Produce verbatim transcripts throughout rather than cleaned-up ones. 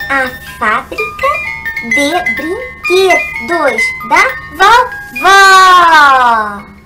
A fábrica de brinquedos da vovó.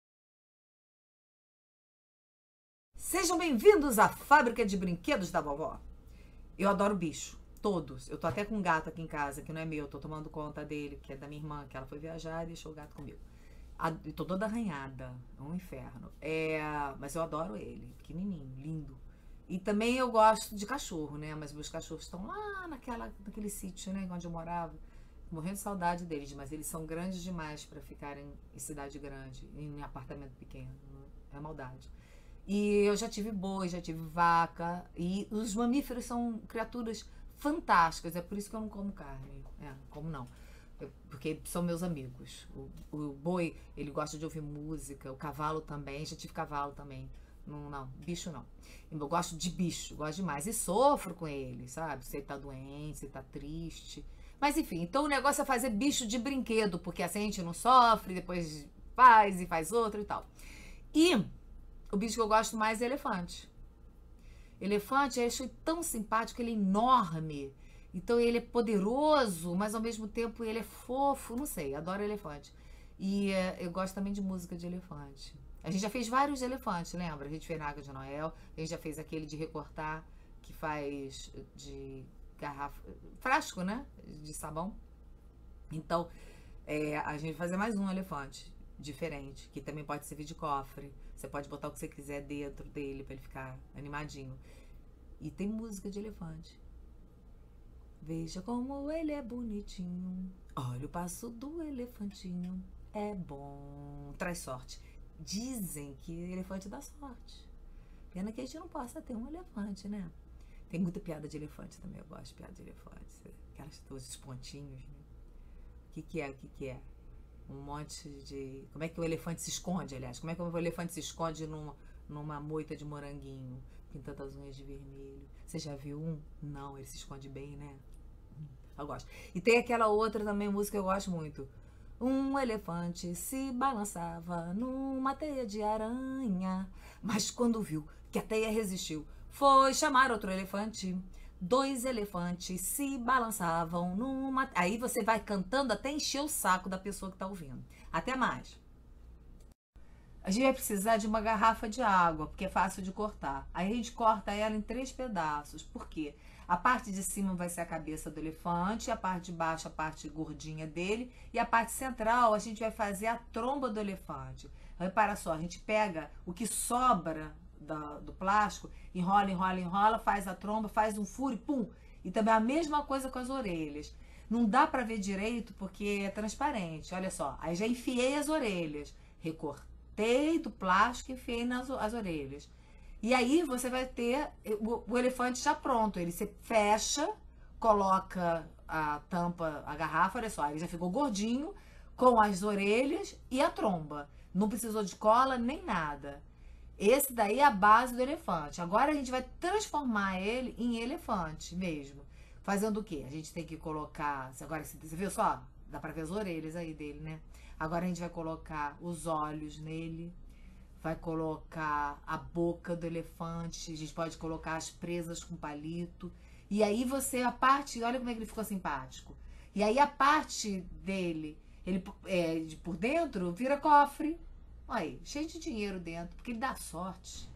Sejam bem-vindos à fábrica de brinquedos da vovó. Eu adoro bicho, todos. Eu tô até com um gato aqui em casa, que não é meu, tô tomando conta dele, que é da minha irmã, que ela foi viajar e deixou o gato comigo. Eu tô toda arranhada, é um inferno. É, mas eu adoro ele, pequenininho, lindo. E também eu gosto de cachorro, né? Mas meus cachorros estão lá naquela, naquele sítio, né? Onde eu morava. Morrendo de saudade deles, mas eles são grandes demais para ficarem em cidade grande, em apartamento pequeno. É maldade. E eu já tive boi, já tive vaca. E os mamíferos são criaturas fantásticas. É por isso que eu não como carne. É, como não. Porque são meus amigos. O, o boi, ele gosta de ouvir música. O cavalo também. Já tive cavalo também. Não, não, bicho não. Eu gosto de bicho, gosto demais. E sofro com ele, sabe? Se ele tá doente, se ele tá triste. Mas enfim, então o negócio é fazer bicho de brinquedo, porque assim a gente não sofre, depois faz e faz outro e tal. E o bicho que eu gosto mais é elefante. Elefante, eu acho tão simpático, ele é enorme. Então ele é poderoso, mas ao mesmo tempo ele é fofo, não sei, adoro elefante. E é, eu gosto também de música de elefante. A gente já fez vários elefantes, lembra? A gente fez na Água de Noel, a gente já fez aquele de recortar, que faz de garrafa, frasco, né? De sabão. Então, é, a gente vai fazer mais um elefante diferente, que também pode servir de cofre. Você pode botar o que você quiser dentro dele para ele ficar animadinho. E tem música de elefante. Veja como ele é bonitinho. Olha o passo do elefantinho. É bom. Traz sorte. Dizem que elefante dá sorte. Pena que a gente não possa ter um elefante, né? Tem muita piada de elefante também. Eu gosto de piada de elefante. Aquelas todos os pontinhos, né? O que que é? O que que é? Um monte de... Como é que o elefante se esconde, aliás? Como é que o elefante se esconde numa, numa moita de moranguinho, pintando as unhas de vermelho? Você já viu um? Não, ele se esconde bem, né? Eu gosto. E tem aquela outra também, música que eu gosto muito. Um elefante se balançava numa teia de aranha, mas quando viu que a teia resistiu, foi chamar outro elefante. Dois elefantes se balançavam numa... Aí você vai cantando até encher o saco da pessoa que está ouvindo. Até mais. A gente vai precisar de uma garrafa de água, porque é fácil de cortar. Aí a gente corta ela em três pedaços. Por quê? A parte de cima vai ser a cabeça do elefante, a parte de baixo a parte gordinha dele, e a parte central a gente vai fazer a tromba do elefante. Repara só, a gente pega o que sobra do, do plástico, enrola, enrola, enrola, faz a tromba, faz um furo e pum! E também a mesma coisa com as orelhas. Não dá pra ver direito porque é transparente, olha só. Aí já enfiei as orelhas, recortei do plástico e enfiei nas as orelhas. E aí você vai ter o, o elefante já pronto. Ele se fecha, coloca a tampa, a garrafa, olha só, ele já ficou gordinho, com as orelhas e a tromba. Não precisou de cola nem nada. Esse daí é a base do elefante. Agora a gente vai transformar ele em elefante mesmo. Fazendo o quê? A gente tem que colocar... Agora você viu só? Dá pra ver as orelhas aí dele, né? Agora a gente vai colocar os olhos nele. Vai colocar a boca do elefante, a gente pode colocar as presas com palito. E aí você, a parte, olha como é que ele ficou simpático. E aí a parte dele, ele é, de por dentro, vira cofre. Olha aí, cheio de dinheiro dentro, porque ele dá sorte.